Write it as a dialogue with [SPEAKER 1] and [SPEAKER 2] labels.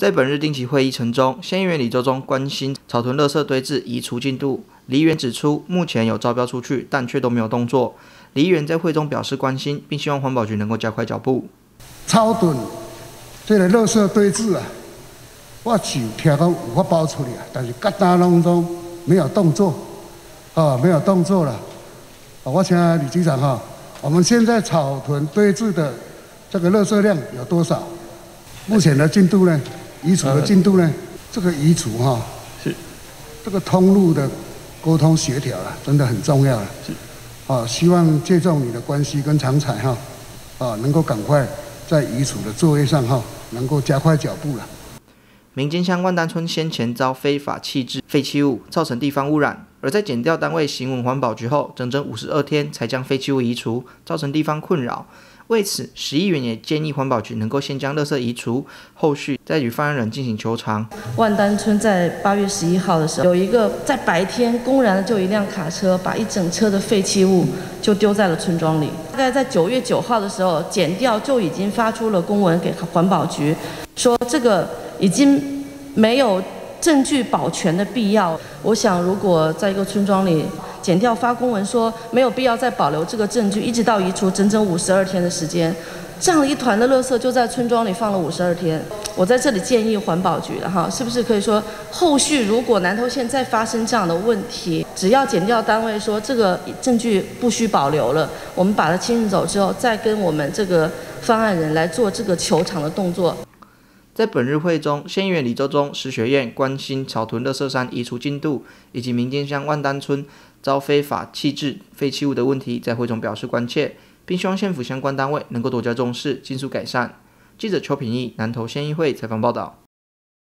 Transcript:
[SPEAKER 1] 在本日定期会议程中，县议员李周忠关心草屯垃圾堆置移除进度。李议员指出，目前有招标出去，但却都没有动作。李议员在会中表示关心，并希望环保局能够加快脚步。
[SPEAKER 2] 草屯这个垃圾堆置啊，我是听讲有发包出来，但是各单当中没有动作，没有动作了。我想李局长我们现在草屯堆置的这个垃圾量有多少？目前的进度呢？移除的进度呢？这个移除是这个通路的沟通协调真的很重要了。是希望借重你的关系跟长才能够赶快在移除的作业上能够加快脚步了。
[SPEAKER 1] 民间乡万丹村先前遭非法弃置废弃物，造成地方污染，而在检调单位行文环保局后，整整52天才将废弃物移除，造成地方困扰。为此，石议员也建议环保局能够先将垃圾移除，后续再与犯案人进行求偿。
[SPEAKER 3] 万丹村在8月11号的时候，有一个在白天公然的就一辆卡车把一整车的废弃物就丢在了村庄里。大概在9月9号的时候，检调就已经发出了公文给环保局，说这个已经没有证据保全的必要。我想，如果在一个村庄里，检调发公文说没有必要再保留这个证据，一直到移除整整52天的时间，这样一团的垃圾就在村庄里放了52天。我在这里建议环保局了是不是可以说，后续如果南投县再发生这样的问题，只要检调单位说这个证据不需保留了，我们把它清运走之后，再跟我们这个犯案人来做这个求偿的动作。
[SPEAKER 1] 在本日会中，县议员李周忠、石学院关心草屯垃圾山移除进度，以及民间乡万丹村遭非法弃置废弃物的问题，在会中表示关切，并希望县府相关单位能够多加重视，尽速改善。记者邱品义，南投县议会采访报道。